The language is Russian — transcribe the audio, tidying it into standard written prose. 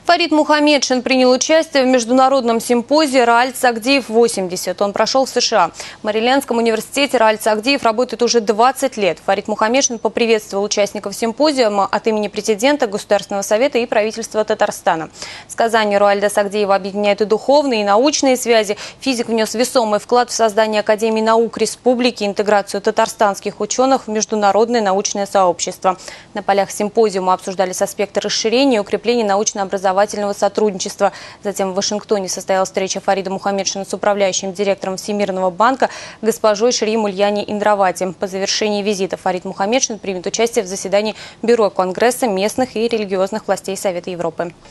Фарид Мухаммедшин принял участие в международном симпозии «Рааль Сагдиев-80». Он прошел в США. В Мэрилендском университете Рааль Сагдиев работает уже 20 лет. Фарид Мухаммедшин поприветствовал участников симпозиума от имени президента, Государственного совета и правительства Татарстана. Сказание Руальда Сагдиева объединяет и духовные, и научные связи. Физик внес весомый вклад в создание Академии наук Республики, интеграцию татарстанских ученых в международное научное сообщество. На полях симпозиума обсуждались аспекты расширения и укрепления научно-образовательного сотрудничества. Затем в Вашингтоне состоялась встреча Фарида Мухаммедшина с управляющим директором Всемирного банка госпожой Шрим Ульяни Индравати. По завершении визита Фарид Мухаммедшин примет участие в заседании Бюро Конгресса местных и религиозных властей Совета Европы.